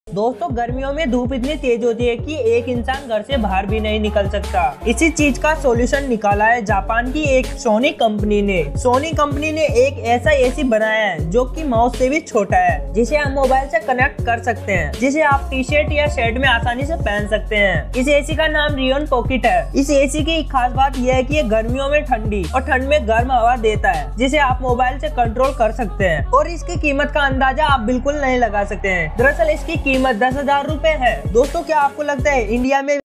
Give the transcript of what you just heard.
दोस्तों गर्मियों में धूप इतनी तेज होती है कि एक इंसान घर से बाहर भी नहीं निकल सकता। इसी चीज का सॉल्यूशन निकाला है जापान की एक सोनी कंपनी ने। सोनी कंपनी ने एक ऐसा एसी बनाया है जो कि माउस से भी छोटा है, जिसे आप मोबाइल से कनेक्ट कर सकते हैं, जिसे आप टी शर्ट या शर्ट में आसानी से पहन सकते हैं। इस एसी का नाम रियोन पॉकेट है। इस एसी की खास बात यह है कि ये गर्मियों में ठंडी और ठंड में गर्म हवा देता है, जिसे आप मोबाइल से कंट्रोल कर सकते हैं। और इसकी कीमत का अंदाजा आप बिल्कुल नहीं लगा सकते हैं। दरअसल इसकी कीमत 10,000 रुपए है। दोस्तों क्या आपको लगता है इंडिया में